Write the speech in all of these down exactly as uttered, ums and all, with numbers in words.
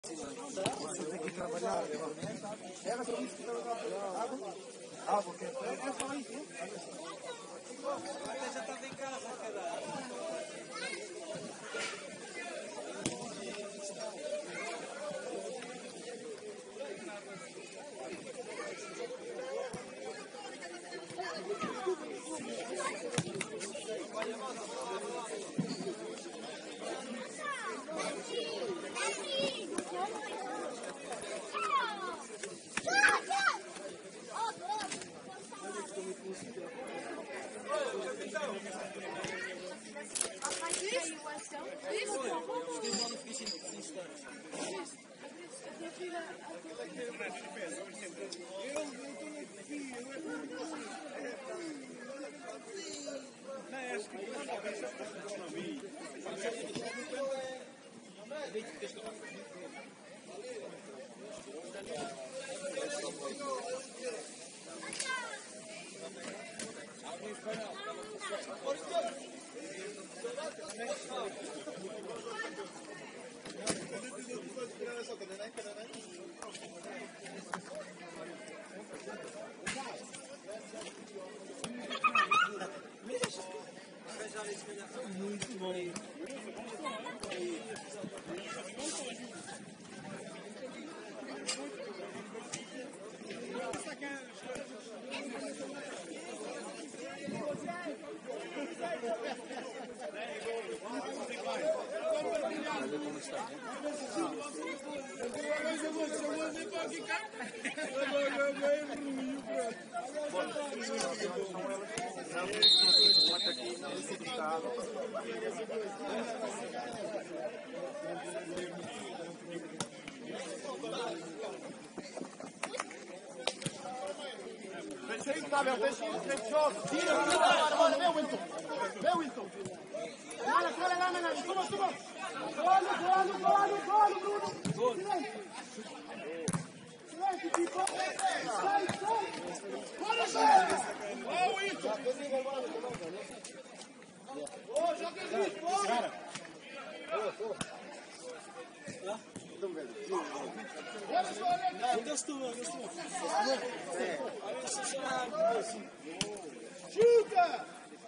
Você tem que trabalhar. Era por isso que trabalhava. Ah, porque é só isso. Até já estava em casa, caralho. Muito bom. Tira, tira, vem Wilton. Vem Wilton. Lá, lá, lá, lá, lá. Toma, toma. Golo, golo, golo, golo, Bruno. Silêncio. Silêncio, tipo. Sai, sai. Bora, sai. Ó, Wilton. Ô, joga isso, bora. Gostou, gostou. Chuta!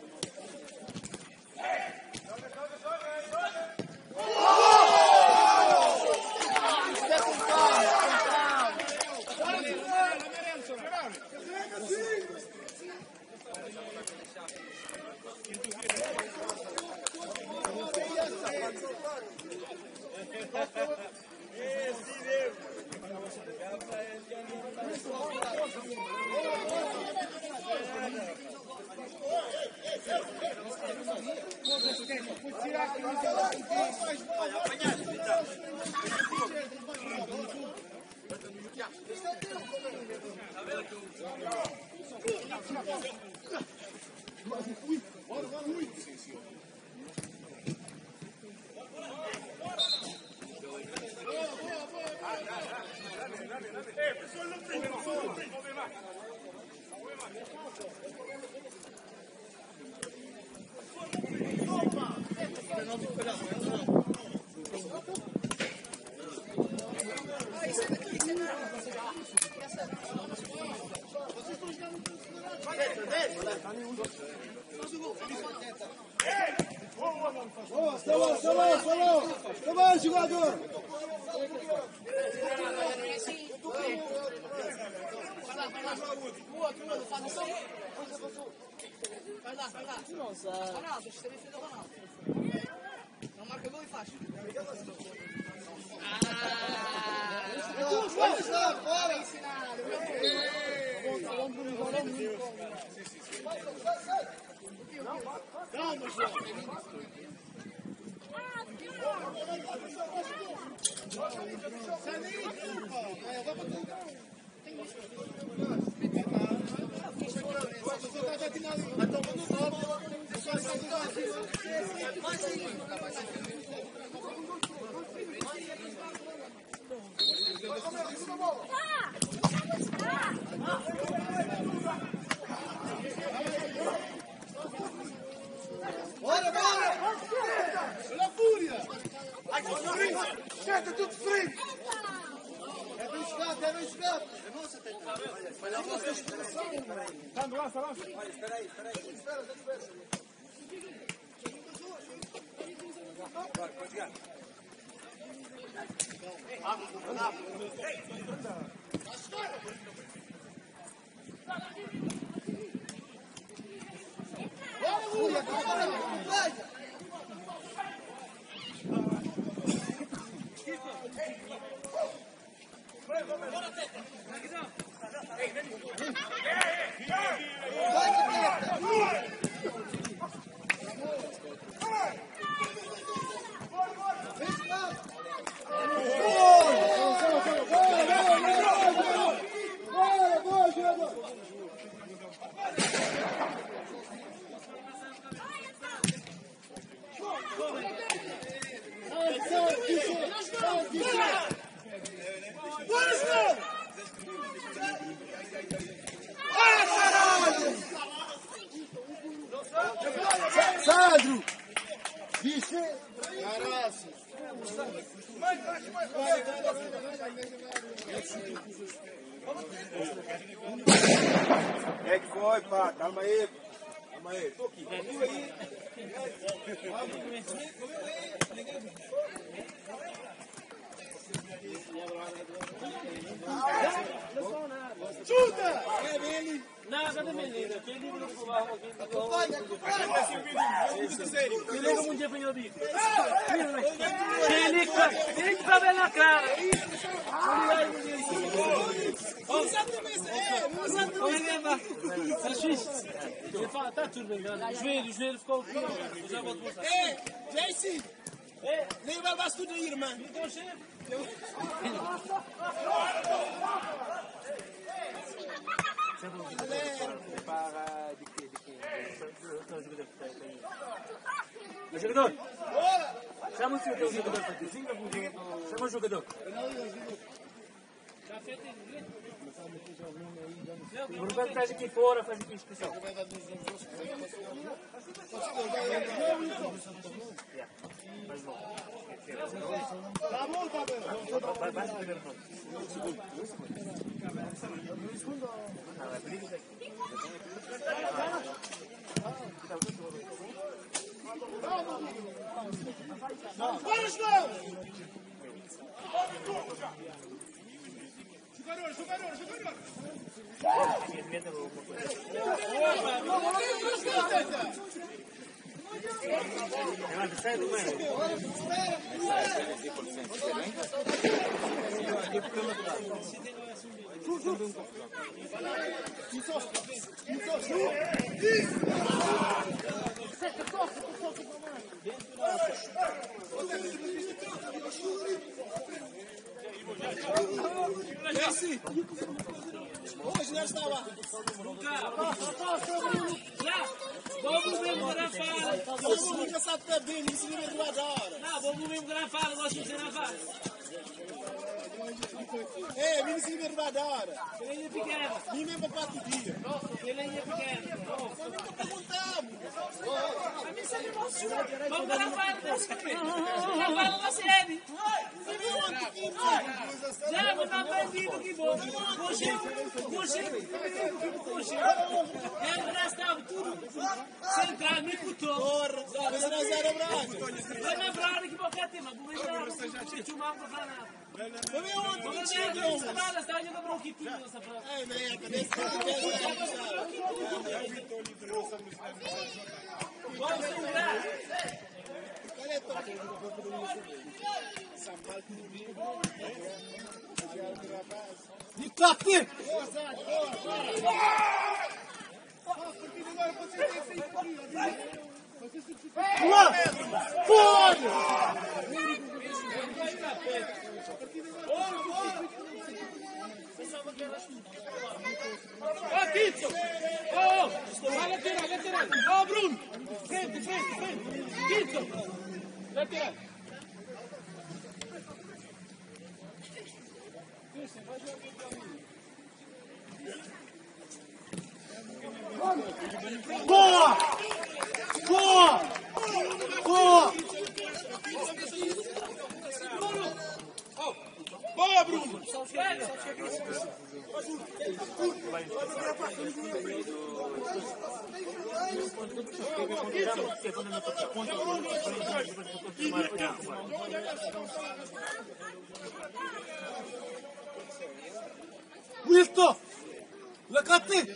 Boa, salão, salão, salão! Trabalha, jogador! Vai lá, vai lá! Boa, boa, faz ação! Vai lá, vai lá! Ronaldo, você também fez o Ronaldo. Não marca gol e faz. Ah! Vamos lá, fora! Ensinado! Vamos pro João, calma, João! Sai daí, vai pra tu! Vai tomando golpe! Bora, bora! Olha a fúria! Ai, tudo frio! Senta, tudo frio! Sandro, lança, lança. Espera aí, espera aí. Espera, espera. Vai, pode chegar. Sandro! Biche! Caraço! É que foi, pá, calma aí. Calma aí. Tô aqui. Chuta! Nada da menina, quem liga no celular, quem liga Quem liga um dia para eu digo. Quem liga, tem que saber na cara. Está fixe? Está tudo bem, o joelho, o joelho ficou aqui. Eu já vou te mostrar. Ei, Jayce! Nem vai mais tudo aí, irmã. Então chega. Para de quê? De quê? O jogador! Chama o seu jogador para ti. Chama o jogador. O Roberto faz aqui fora, faz aqui inscrição. Tá bom, tá bom. Vai, vai, primeiro nome. Bora, João! Jogador, jogador, jogador! Sai do meio. Esse! Hoje já estava. Vamos mesmo grafar. Todo mundo já sabe que é bem, isso não é do hora. Não, vamos mesmo grafar, nós temos que gravar. É, me ensina a da hora. Ele é pequeno. Me mesmo para quatro dias. Ele é pequeno. Perguntamos. Vamos gravar, gravar na série. Já vou estar aprendido que bom. Coxinho, coxinho, coxinho. Ele restava tudo. Central, me cutou. Porra, mas não é bravo. Vai na brava que qualquer tema. Vou entrar, se chumar para falar nada. Como é outro Vamos mentira, ver, Deus? vamos falar, está ainda para o que tudo nessa frase. Ai, man, parece que Vamos segurar. De toque! Boa! Fone! Ó, Kitson! Ó, vai lateral, lateral. Ó, Bruno! Frente, frente, frente. Kitson! Lateral. Boa! Boa! Boa! Boa, Bruno! Wilto! Lăcate!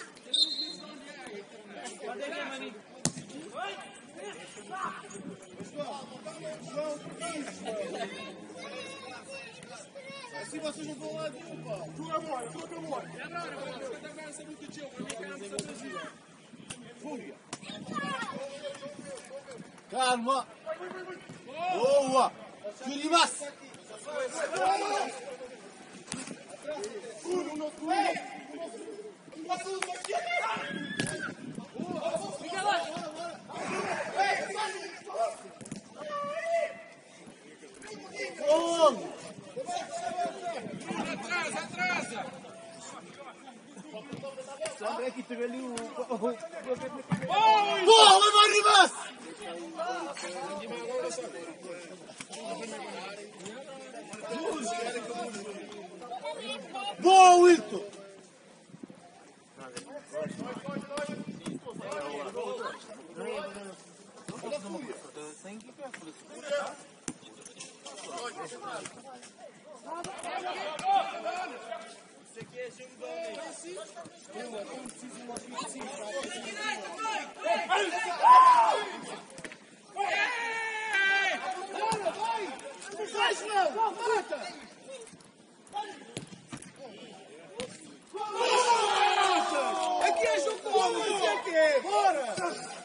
Спасибо, что не было один, пал. Тура мой, тура мой. Calma! Boa! Surimas! Gol! Atrás, atrás! Sandra aqui teve ali o... Boa, Marimas! Boa, Wilton! Aqui é jogo, aqui é que? Bora!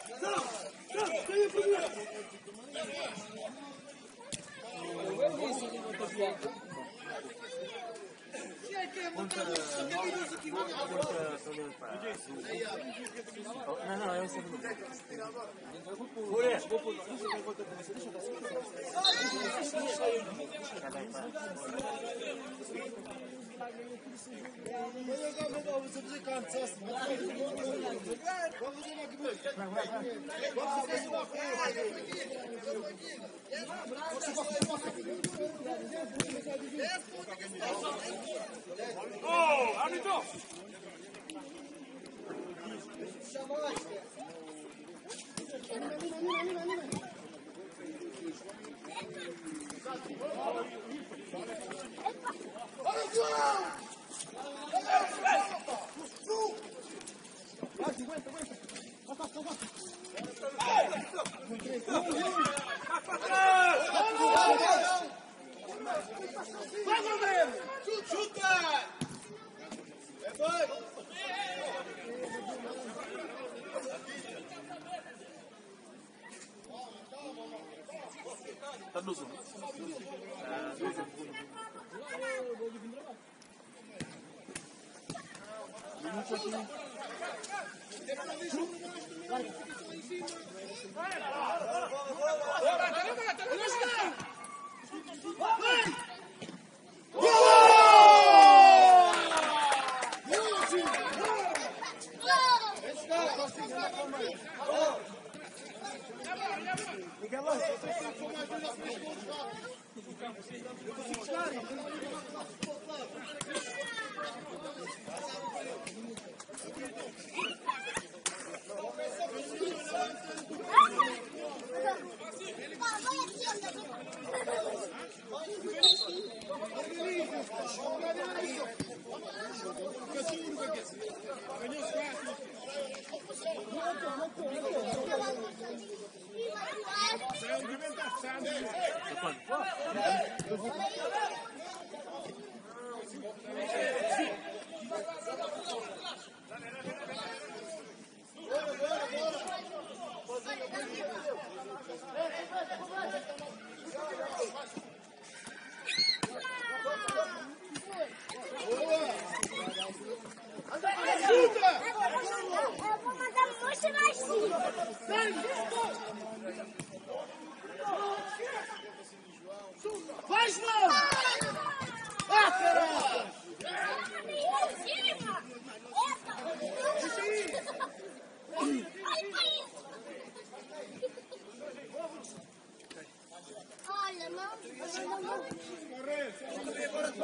Não, não, eu sei que Oh, árbitro! Chuta! É bom! Tá no Zoom. Vai, João!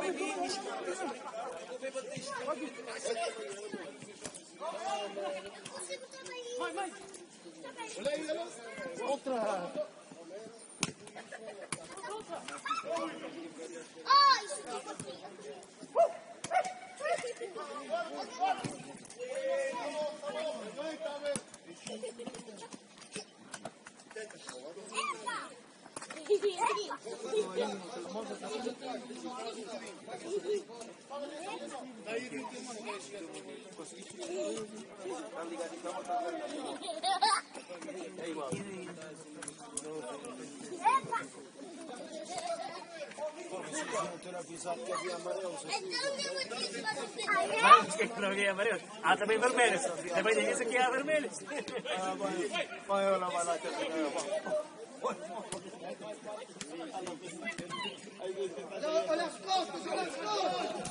Vai, vai. Outra. Ah, isso aqui é fofinho. Não havia amarelo. Ah, também vermelho. Também disse que há vermelho. Vai, olha, vai lá. Olha as costas, olha as costas.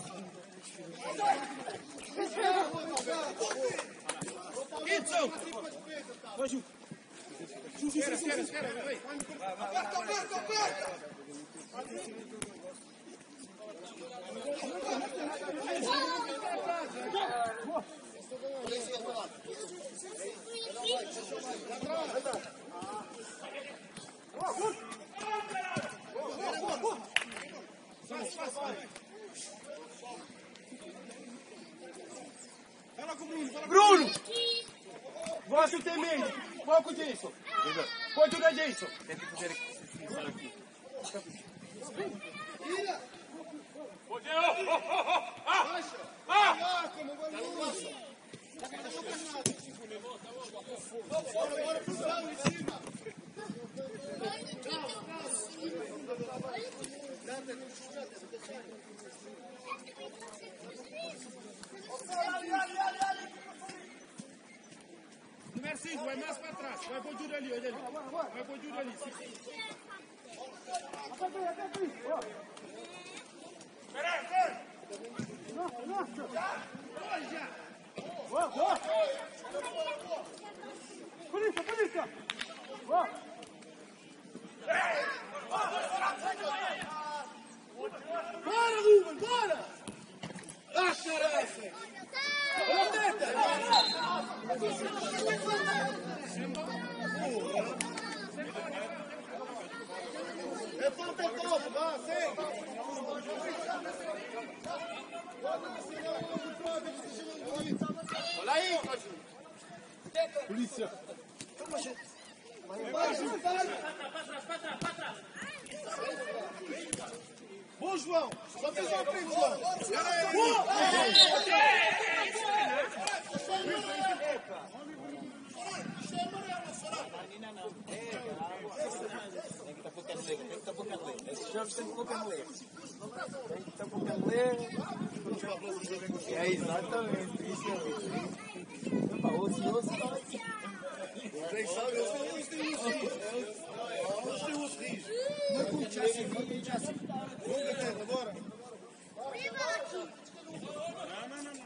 Itzo! Vai, Ju. Ju, Ju, Ju, Ju. Aperta, aperta, aperta. Fala com o Bruno, fala com o Bruno! Você tem medo? Pouco disso. Pode jogar disso. Tem que fazer isso aqui. Tira! Pode, oh, oh, oh, ah! Ah! Como vai o Bora, bora pro chão, em cima! Número cinco, vai mais para trás. Vai pôr tudo ali, olha ali. Vai pôr tudo ali. Espera, espera! Nossa, nossa! Olha! Boa, boa! Polícia, polícia! Boa! Bora, Ruben, bora! Ah, xerefe! É falta de copo, vá, sim! Olha aí, polícia! Vai, Ju, vai! Bom, João! Só fez uma frente, João! É exatamente isso aí. Vocês sabem, eu tenho uns rios. Eu tenho uns rios. Não curte assim, não curte assim. Vamos ver agora. Não, não, não.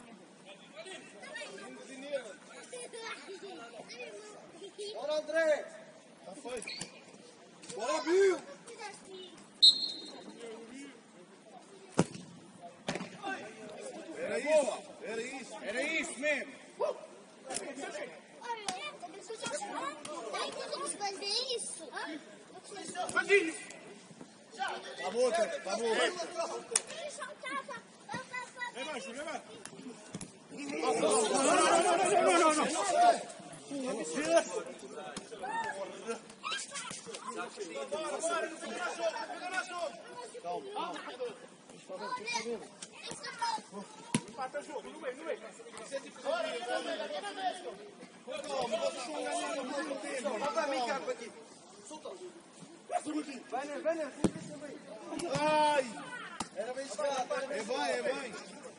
Bora, André. Já foi. Bora, Bill. Era isso, era isso, era isso mesmo. Tá bom, tá bom. Leva, Ju, leva. Não, não, não, não, não. Agora, não fica na sopa, não fica na sopa. Calma. Empata o jogo, no meio, no meio. Bora, calma, vocês estão ganhando muito tempo. Vai pra mim, cara, aqui. Solta. Vai, né, vai, né. Ai! Era bem escada. É, vai, é, vai.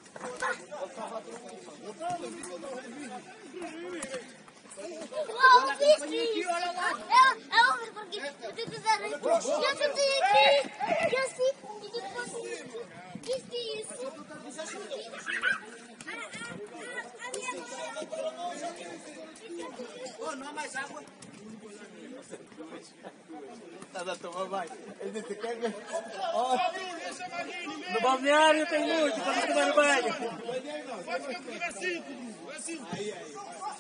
Uau, whisky! É over, porque eu tenho que dar. Eu tenho aqui. Eu assim, e depois. Whisky, isso. Oh, não há mais água. a tomar banho. Ele disse, quer ver? No balneário tem muito para se tomar banho. Vai ficar com assim, assim. Aí, aí.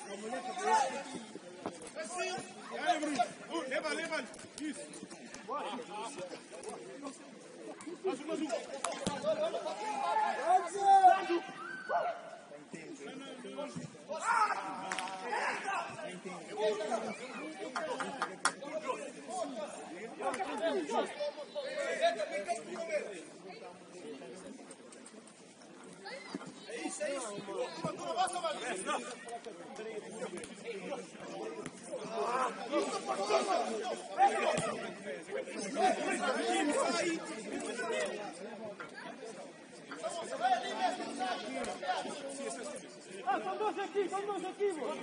Assim. Aí, Bruno. Leva, leva. Isso. Bora. Mais um, mais um. É isso, é isso. Ah, são dois aqui, são dois aqui, mano.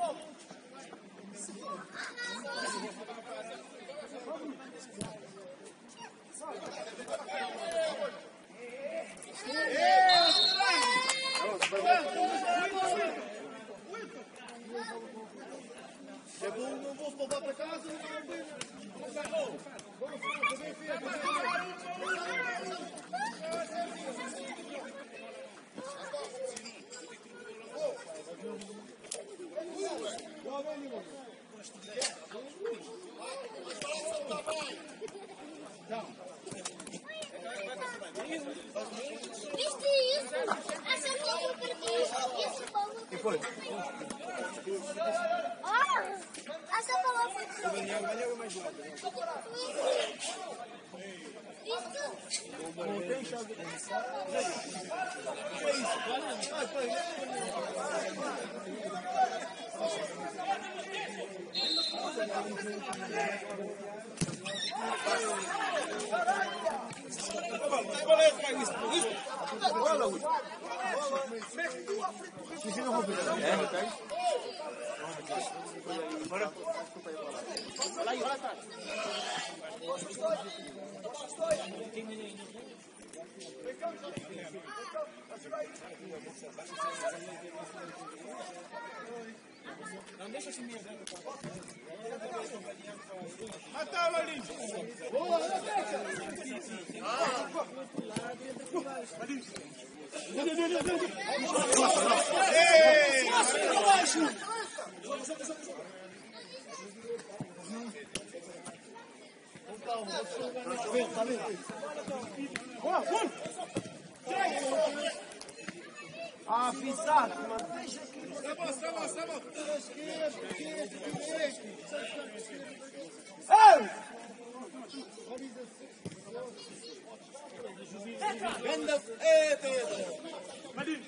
Levou um bolso para para casa. Viste isso? Essa bola eu perdi. Essa bola eu perdi. Ah, essa bola foi para mim. Isso. Não tem chave. Não deixa assim mesmo. Matava ali. Boa, não deixa. Ei! Boa, full. Ah, pisado, mano. Tá bom, tá bom, tá bom. Venda. Ei, Pedro. Madinho.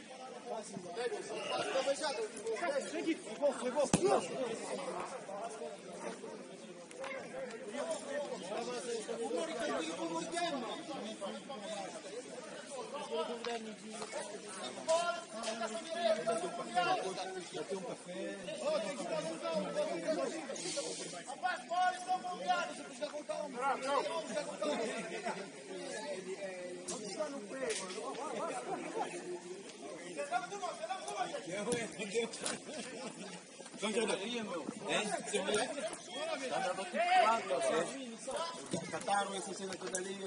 Cataram essa cena toda ali.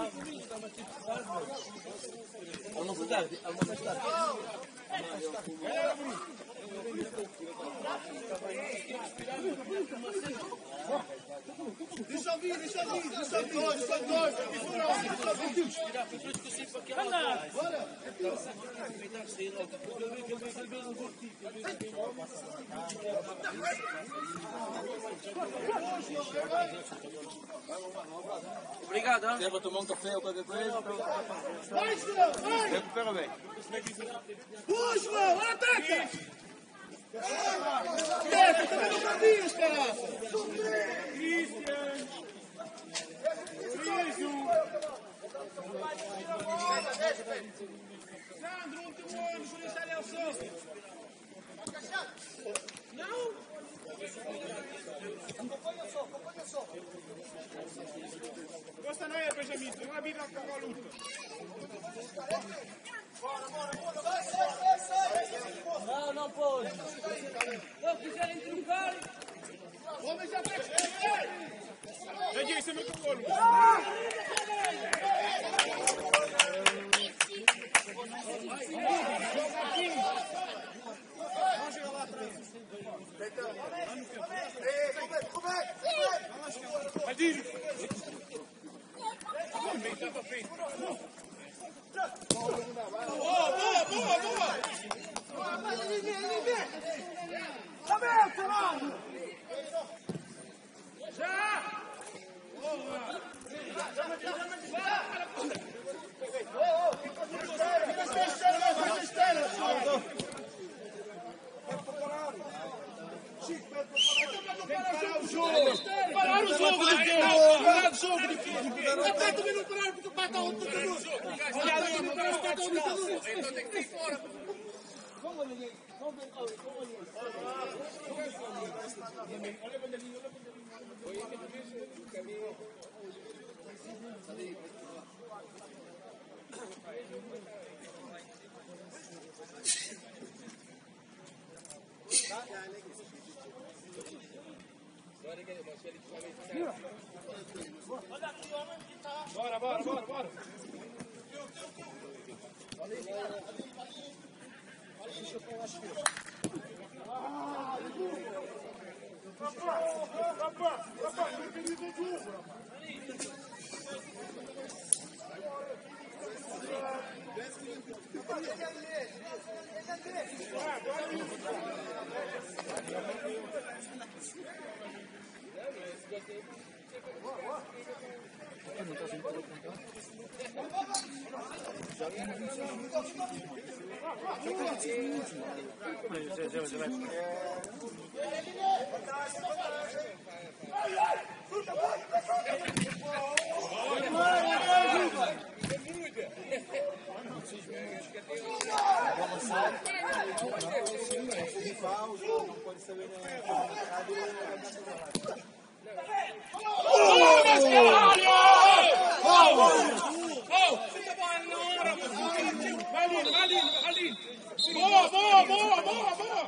Almoço tarde, almoço tarde. Deixa vir, deixa vir, deixa vir. Dois, dois, dois. Anda! Bora. Obrigado, hein? Vou tomar um café ou qualquer coisa. Vai, João, vai. Recupera bem. Puxa, João, ataca. Ataca, também não sabias, caraca. Cristian. Cristo. Sandro, último ano, por isso ali é o som. Não? Acompanha só, acompanha só. Gosta não é, Benjamin, não é vida com a luta. Bora, bora, bora, vai, sai, sai, sai. Não, não pode. Se quiserem trocar. Vamos já para. Ei, isso é muito bom. Então tem que ir fora. Bora, bora, bora, bora. Boa, boa, boa, boa, boa!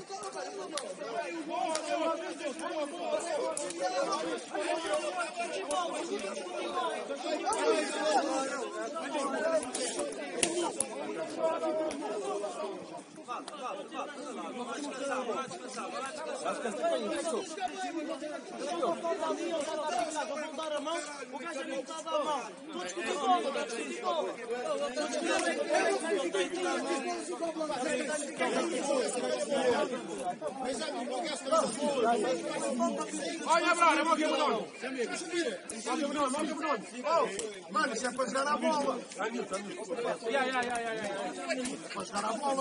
Olha, Brana, vamos aqui, Bruno. Vamos, Bruno, vamos, Bruno. Mano, isso é para jogar a bola. Ya, ya, ya, ya, ya. Para jogar a bola.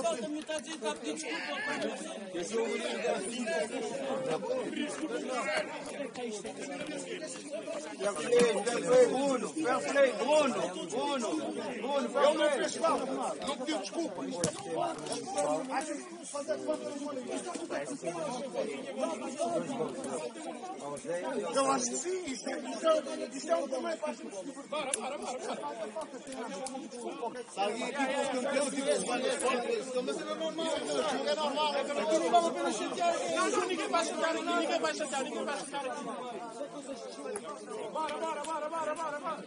Bruno, fair play, Bruno, Bruno, Bruno, fair play. Não pediu desculpa. Eu acho que sim, isto é, isto é um também para... Bora, bora, bora, bora. Se alguém aqui fosse campeão, tivesse várias fotos, mas é normal, é normal. Aqui não vale a pena chatear. Não, não, ninguém vai chatear aqui, ninguém vai chatear, ninguém vai chatear aqui. Bora, bora, bora, bora, bora, bora.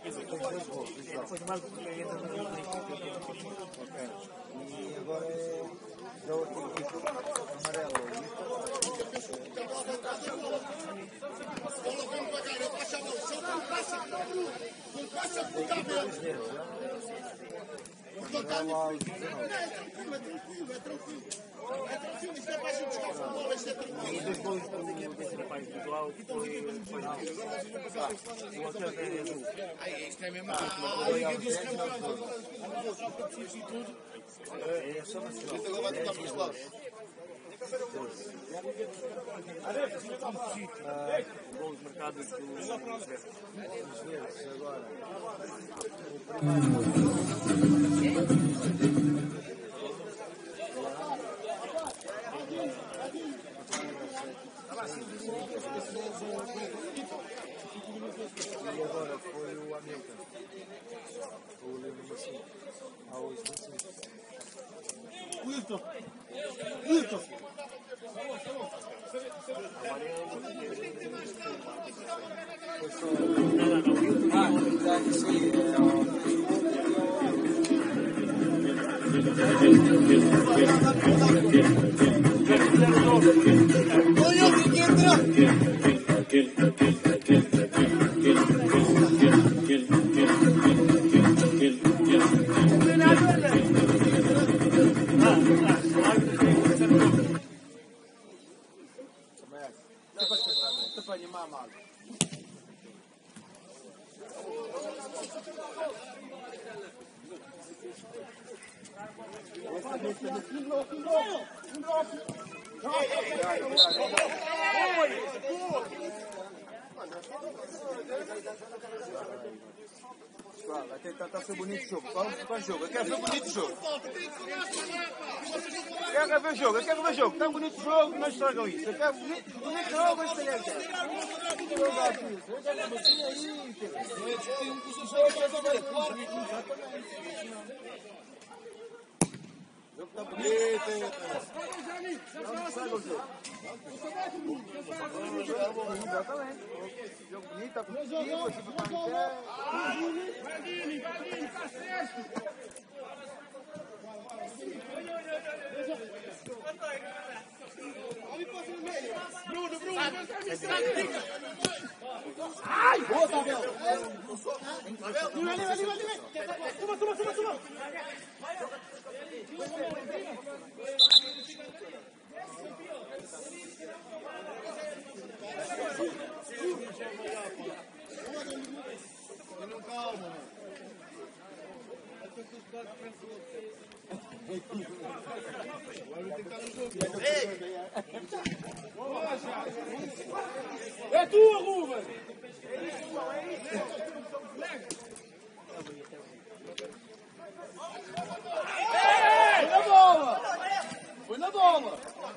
E agora é da outra equipe amarela. E depois do rapaz visual foi o outro é azul. Isto é mesmo a Liga dos Campeões. É só uma cidade. Agora vai tocar para os lados. Gols marcados dos verdes agora. E agora foi o Hamilton. O Lewis assim. Ao assim. Wilton! Wilton! Vai, vai tentar tá ser bonito o jogo. Vamos para o jogo. Eu quero ver bonito o jogo. Eu quero ver o jogo, eu quero ver o jogo. Está bonito o jogo, não estragam isso. Eu quero bonito o jogo, mas estragar isso. Eu quero ver isso. Eu quero ver isso aí. Tem um curso de jogo para resolver. O jogo está bonito. Não estraga o jogo. Exatamente. Jogo bonito, está competitivo, a equipa está em pé. Valdini, Valdini, está certo. Bruno, Bruno, ai, boa, Tabel. Lima, lima, lima, lima. Suba, suba, suba, suba. Calma, é tua, Ruben! Foi na bola! Foi na bola!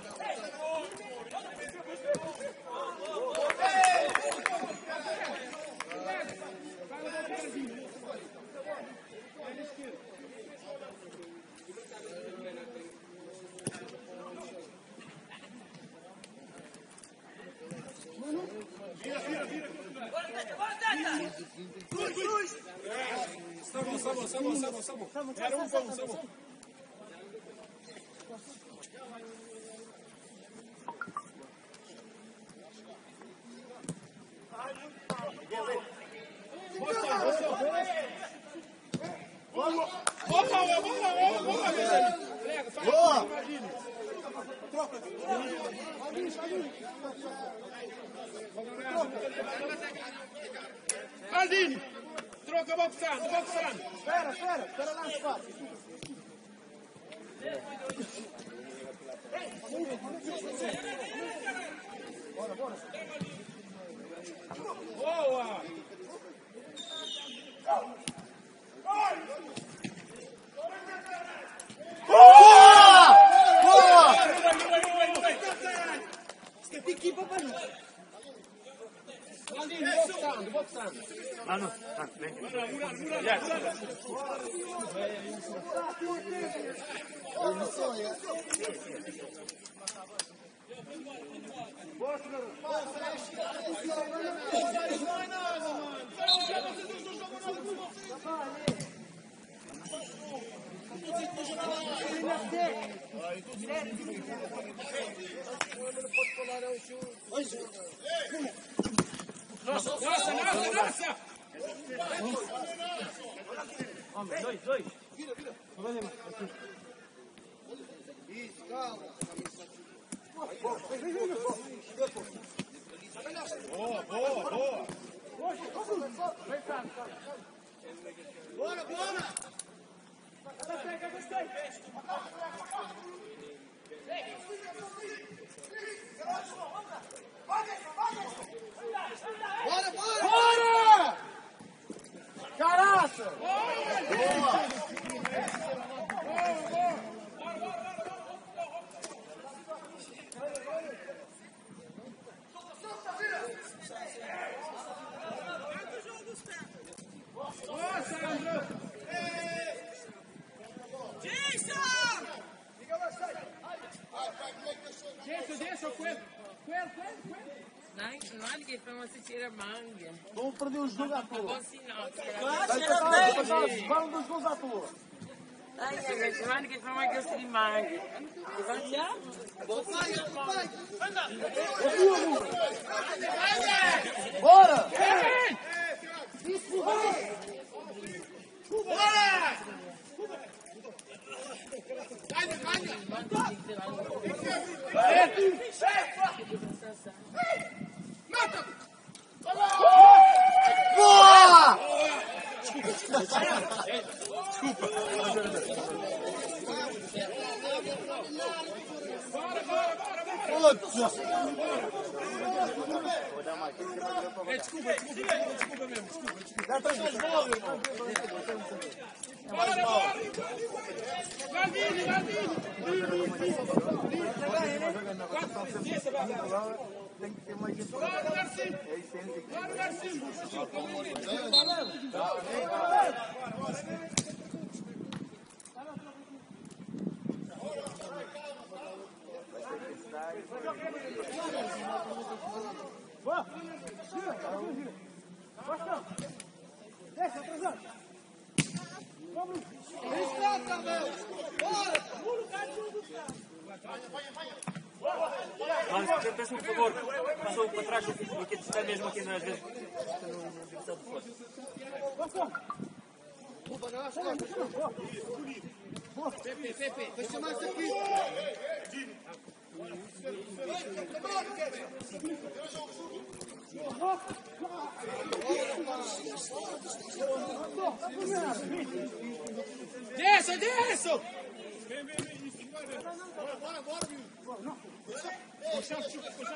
Tá bom, tá bom, tá bom, tá bom, tá bom. Era um bom, tá bom. Boa! Boa, boa, boa! boa! Troca! Aldini! Troca boxando, boxando! Espera, espera, espera lá no espaço. Bora, bora. Boa! Aldini, boxando, boxando. Ah, no. Ah, ven. Nossa, nossa, nossa, nossa! Vamos, dois, dois. Isso, calma. Boa, boa, boa! Bora, bora! Bora, bora! Bora! Caraca! Boa! Deixa, deixa, Coelho. Coelho, Coelho, Coelho. Não, não liguei para uma tira manga. Vamos perder os gols à toa. Bom sinal. Vamos dos gols à toa. Ai, gente, não liguei para uma tira manga. Vai já? Bora! Boa! Bora, bora, bora, bora! É desculpa, é desculpa, é desculpa mesmo, desculpa, desculpa. Já estás mais mal, irmão. Bora, bora! Vai vindo, vai vindo! Tem que ter mais gente. Bora, Garcinho! Bora, Garcinho! Vá! Gira! Gira! Basta! Desce, atrasado! Vamos! Está, Cabelo! Bora! Mas, peço-me por favor, passou para trás, eu fico aqui a testar mesmo aqui nas vezes. No divisão de força. Pepe, Pepe, deixa mais aqui! Desce, desce! Vem, vem, vem! Bora, bora, bora, viu? Puxa, puxa, puxa!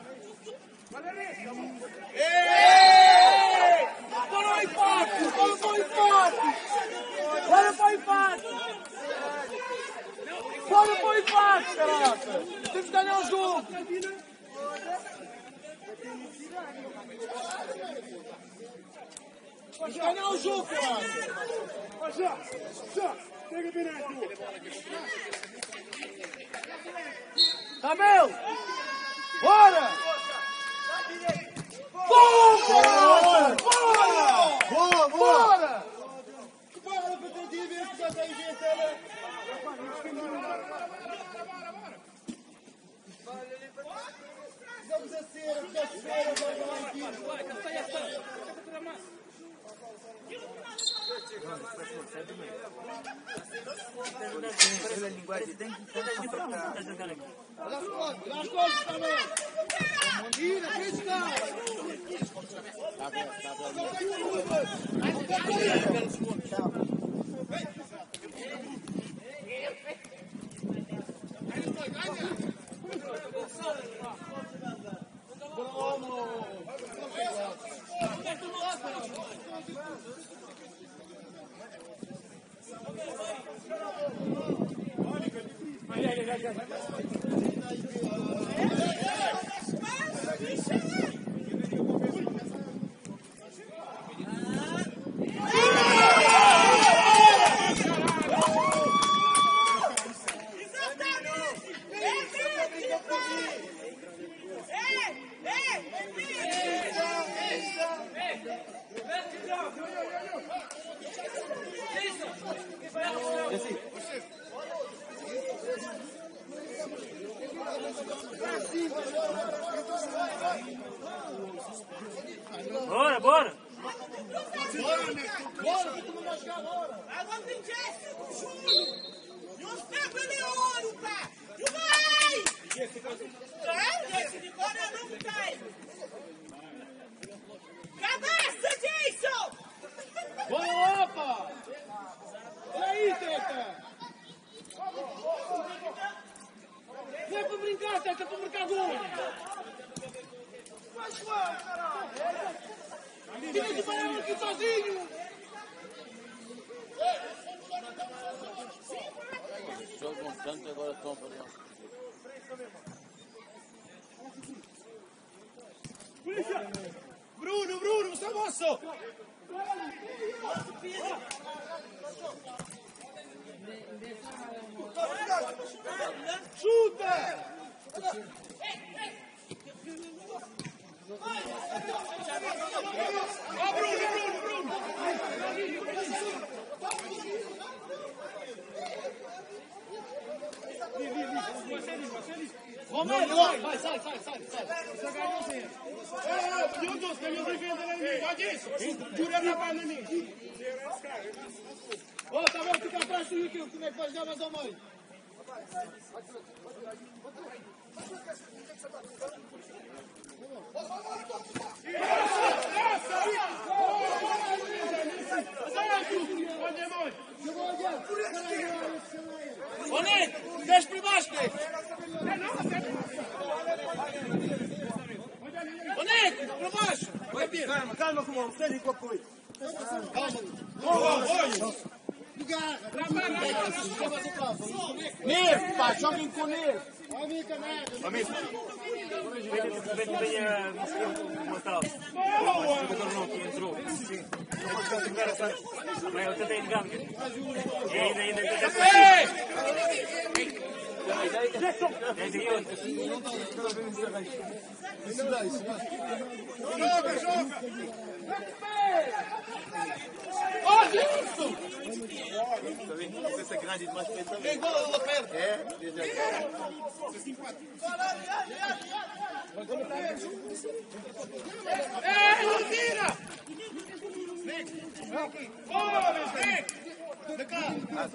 Ei! Bora para o empate! Bora para o empate! Bora para o empate! Bora para o empate, caraca! Temos que ganhar o jogo! Vamos ganhar o jogo, caraca! Já! Já! Pega bem aqui! Camel! Bora! Bora! Bora! Boa, boa! Bora! Bora, Patrícia, vê se já tem gente ali! Vamos a ser, vamos a ser, A linguagem tem que estar jogando aqui. olha as costas, olha as costas também! Tira, Cristal! Tá bom, tá bom. Bora, bora! Bora, Neto! Bora, que tu não vai chegar agora! Agora tem Jesse! Júlio! E os pegos de ouro, pá! E vai! É, Jesse de fora não cai! Cabeça, Jason! Bora lá, pá! E aí, Teta? Não é para brincar, Teta, é para marcar gol! Vai jogar, caralho! Tira de banho aqui sozinho! Jogam tanto agora estão a fazer. Polícia! Bruno, Bruno, você é moço! Chuta! Ó, Bruno, Bruno, Bruno! Romero, vai, vai, sai, sai, sai, sai. Você ganhou zero. É, eu tô, tem os eventos ali. Pode isso? Jura na palma de mim. Ó, tá bom, fica atrás do Riquinho, como é que vai jogar mais ou menos? Ô, Neto, deixa por baixo, Neto. Onde? Para baixo! Calma, calma, como não sei qual foi. Calma. Neve, pá, joguem com neve. Amigo, vem venha uma tal. O jogador não que entrou. Sim. Mas eu tentei ligar. E ainda, ainda tentei. Joga, joga! Olha isso! Essa grande demais para essa É igual lá perto. É? É, não tira! Bora, vem! Vem cá!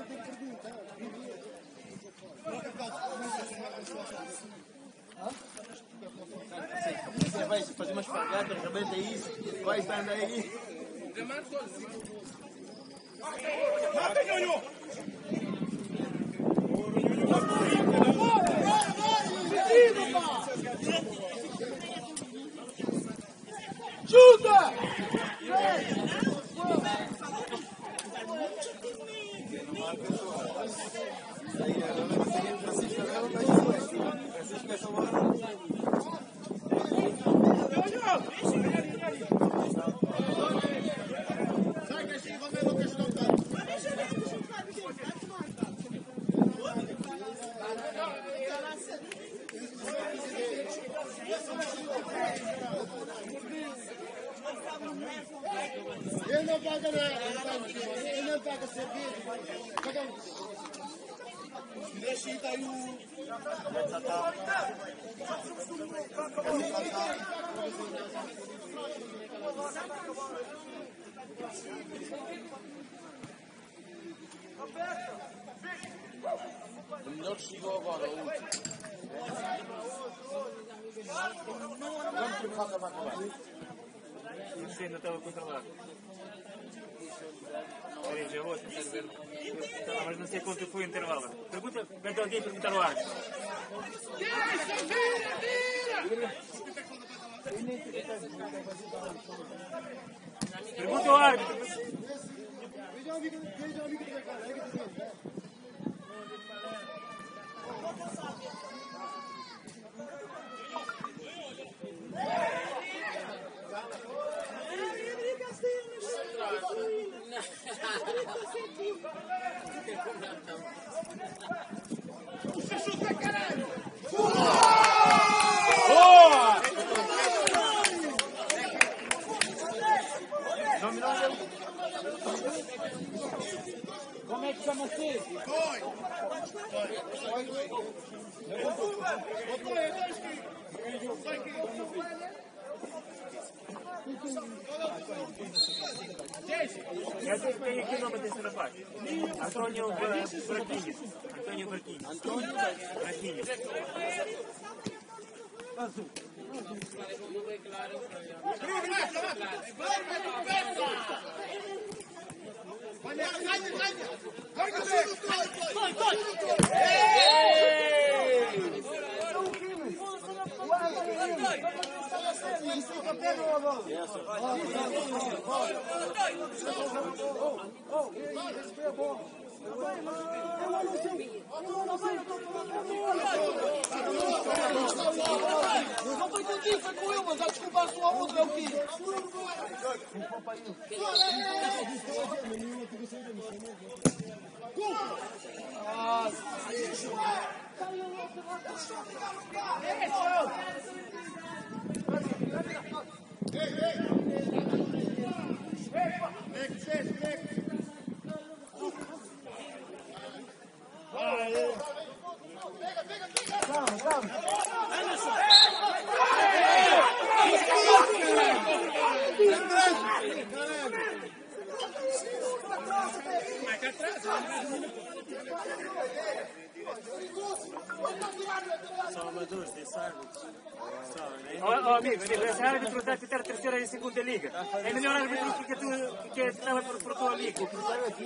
Você vai fazer uma espalhada, rebenta isso, vai estar aí. Mata, ganhou! Chuta! Ele não paga nada, ele não paga serviço. Deixa aí, tá aí o... O melhor chegou agora, o último. Quanto tempo falta para acabar? Não sei, não estava a controlar. Peraí, já vou tentar ver. Mas não sei quanto foi o intervalo. Pergunta, pede alguém perguntar ao árbitro. Pergunta ao árbitro. Como é que chama você? Eu tenho aqui o nome da terceira parte. Antônio Braquinhas. Antônio Braquinhas. Antônio Braquinhas. Não foi contigo, foi com ele, mas já desculpaste um ao outro, é o quê? Vai cá atrás, Salvador de Sarvic. Ó, ó, amigo, amigo, esse árbitro deve ter terceira e segunda liga. É melhor árbitro que tu que estava por, por tua liga. Sai aqui,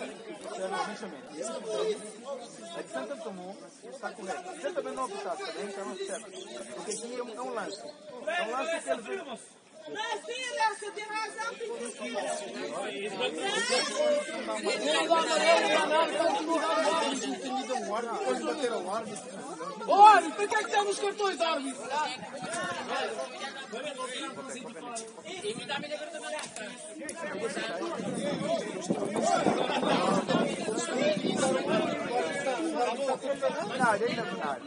a decisão que ele tomou está correta. Você também não apitar, tá bem? Então não certo. Porque aqui é um, é um lance. É um lance que ele vê. Mas sim, Léo, você tem razão. Olha, por que é que temos cartões, árbitro? Nada, ainda não nada.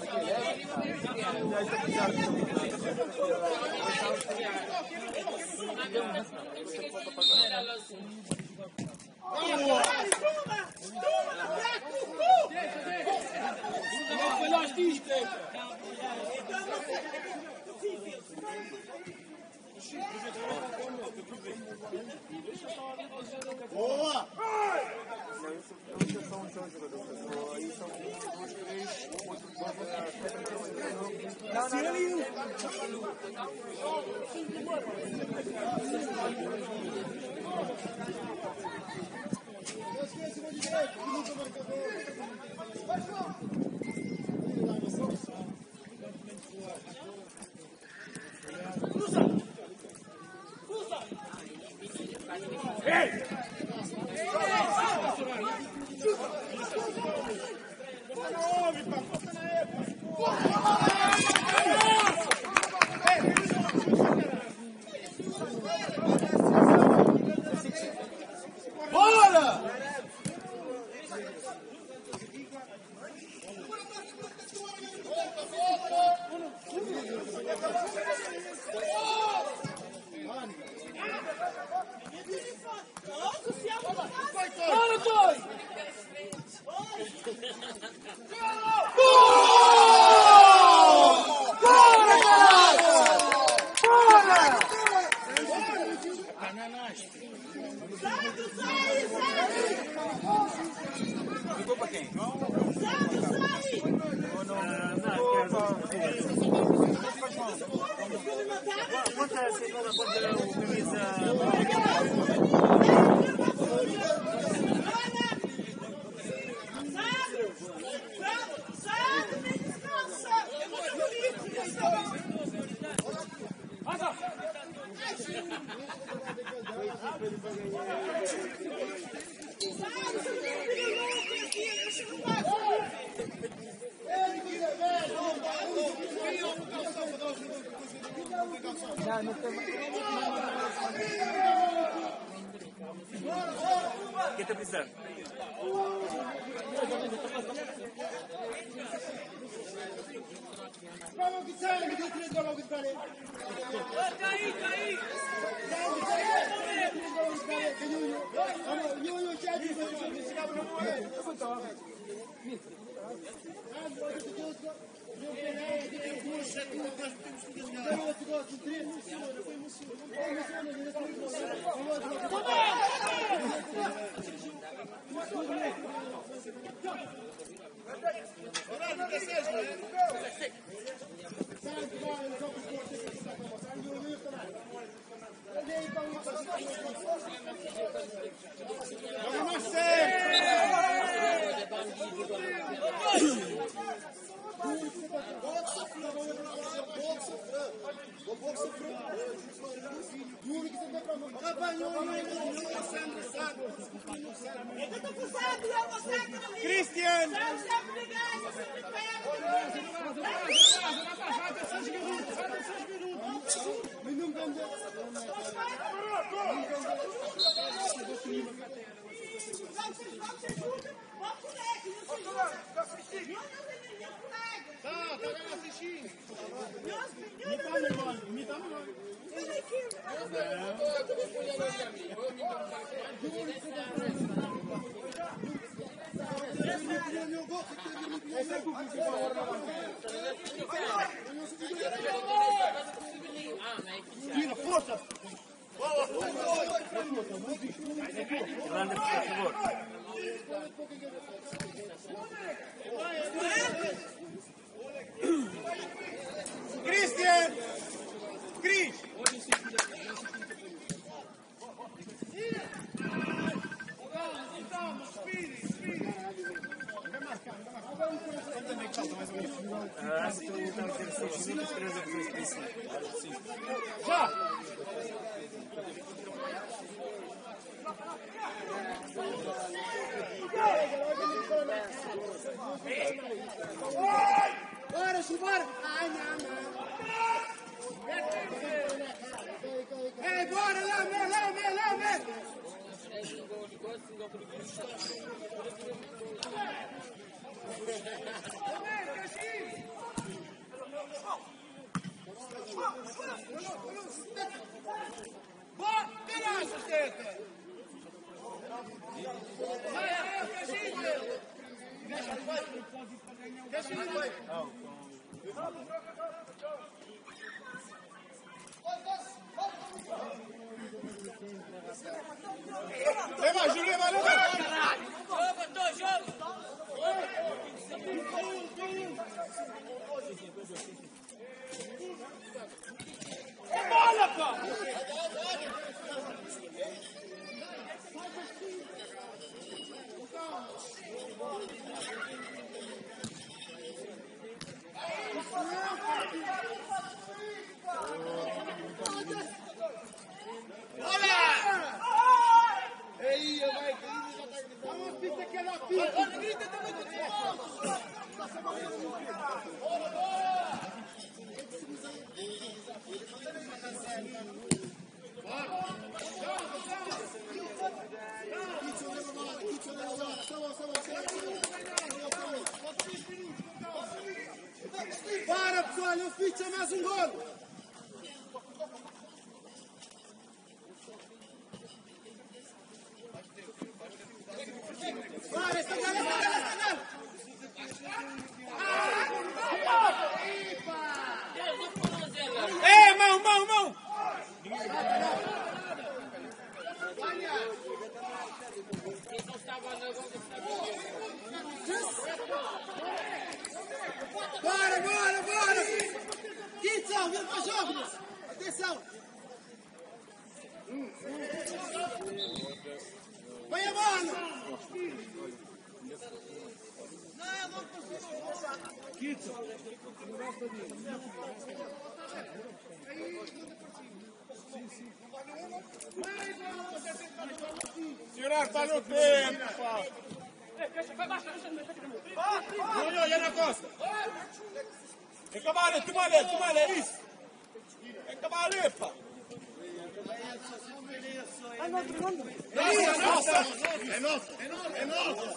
Boa! Não são só os jogadores, aí são dois, três, outro, não, Ficou para quem? Quanto a segunda contra o camisa? Não, não tem. O que está pensando? Vamos que sai, me deu três golos de cara. Caí, caí. Cristian! Tira, força! Grande, por favor. Vai, Ah, acho que estou a lutar a ter seis minutos, três a três por cinco. Já! Bora, Chibara! Ai, não, não! Ei, bora, lá, meu, lá, meu, lá, meu! Boa, caralho, Teta! Vai, Caxinha! Caxinha, vai! Leva, Júlio, leva, leva! Joga, tô, joga! É bola, pá! Para, pessoal, eu fiz mais um gol! Para, esta galera, esta galera, esta galera! Ei, mão, mão, mão! Bora, bora, bora! Atenção, vira para jogos! Atenção! Vai a bola! Não, não consigo! Quito! Tirar para o tempo, pá! Olha, olha na costa! É camaré, camaré, camaré, isso! É camaré, pá! É nossa, é nossa! É nossa! É nossa!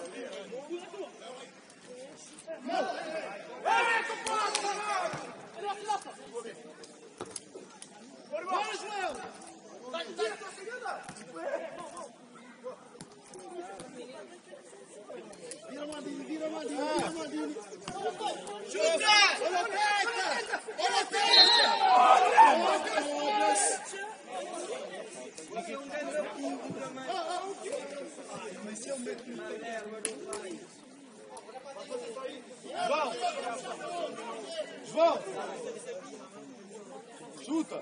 É nossa! Bora, João! Vira Mandini, vira Mandini, vira Mandini. Chuta! Olha Teta! Olha Teta! João! João! Chuta!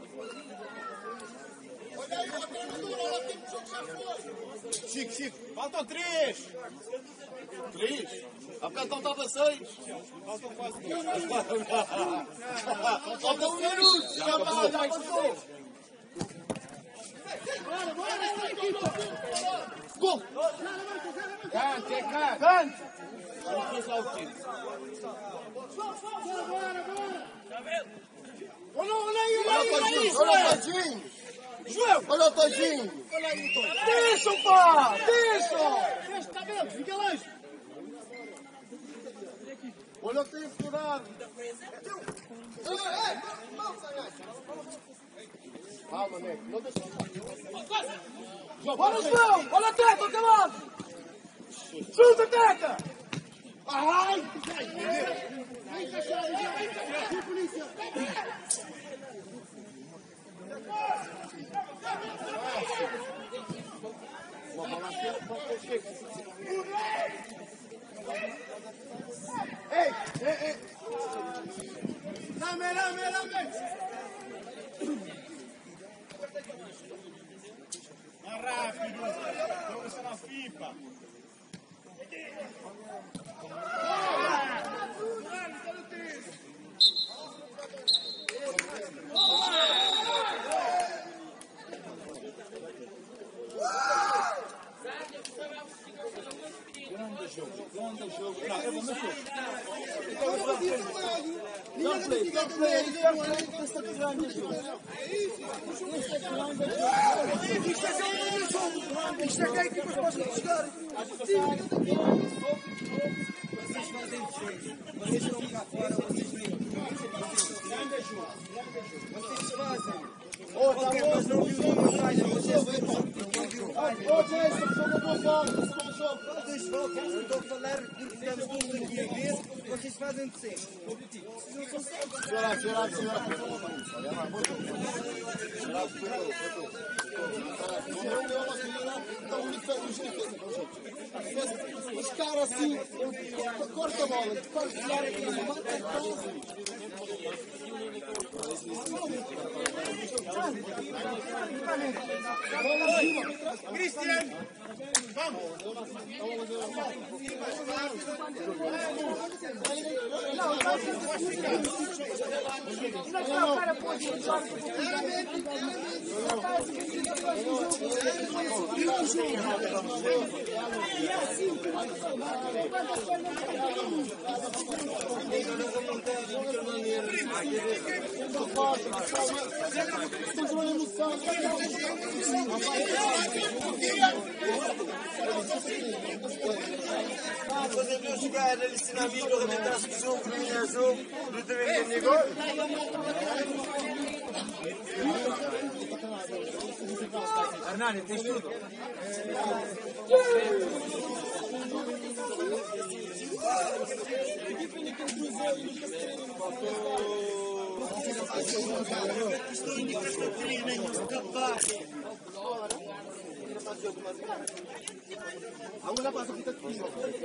Chico, Chico, faltam três! Três? Há bocado faltava seis! Faltam quase três! Faltam um minuto! Já passou, já passou! Bora, bora! Gol! Cante, é cante! Cante! Vamos começar o time! Bora, bora, bora! Olha, olha aí, olha aí, olha aí! Olha o Todinho! João! Olha o Todinho! Olha aí o Todinho! Deixa, pá! Deixa! Deixa, está bem, fica longe! Olha o que tem furado! Calma, Neco, não deixa. Olha o João! Olha a Teta, acabado! Chuta, Teta! Ai! Ai, cachorro! Ai, polícia! Uma bola aqui, uma bola chega. Ei, ei, ei! Dame, dame, dame! Mais rápido! Vamos na FIFA! Ah! Don't play, don't play, don't play, questa è grande giù. Questa è grande giù. Isto é que a equipa possa chegar. Vocês fazem defesa, vocês estão cá fora, vocês vêm. Grande jogo, vocês fazem. Ok, mas não viu nenhuma falha, vocês não viu falha. Ô, Jason, joga boa bola, joga jogo. Vocês voltam, eu estou a falar porque estamos todos aqui a ver, vocês fazem de sempre. Senhora, senhora, senhora. Os caras assim, corta a bola, corta a bola, mata a bola. Cristian, vamos. Fazer meu jogar ali na minha para tentar o jogo, ganhar o jogo, não devemos ter gol. Hernani, tens tudo? Vamos lá, passa aqui, tá aqui.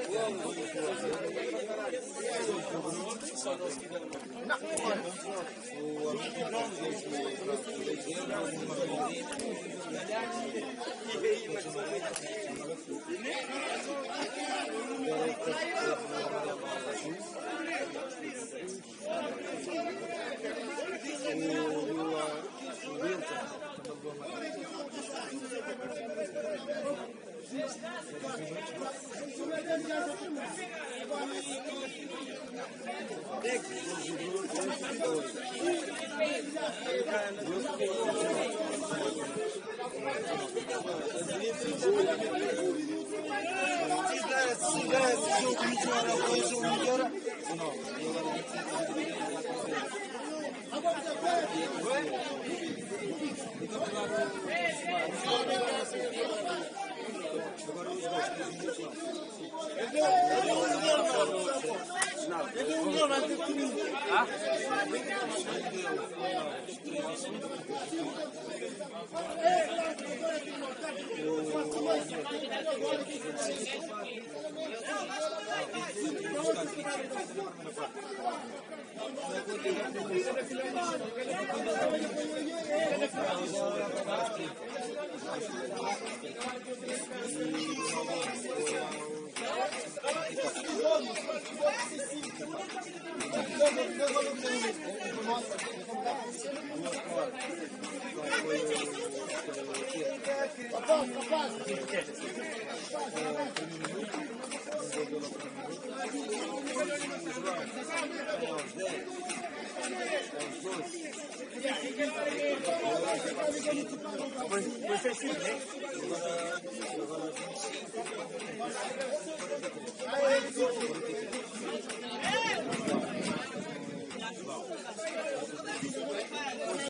Você sim, né?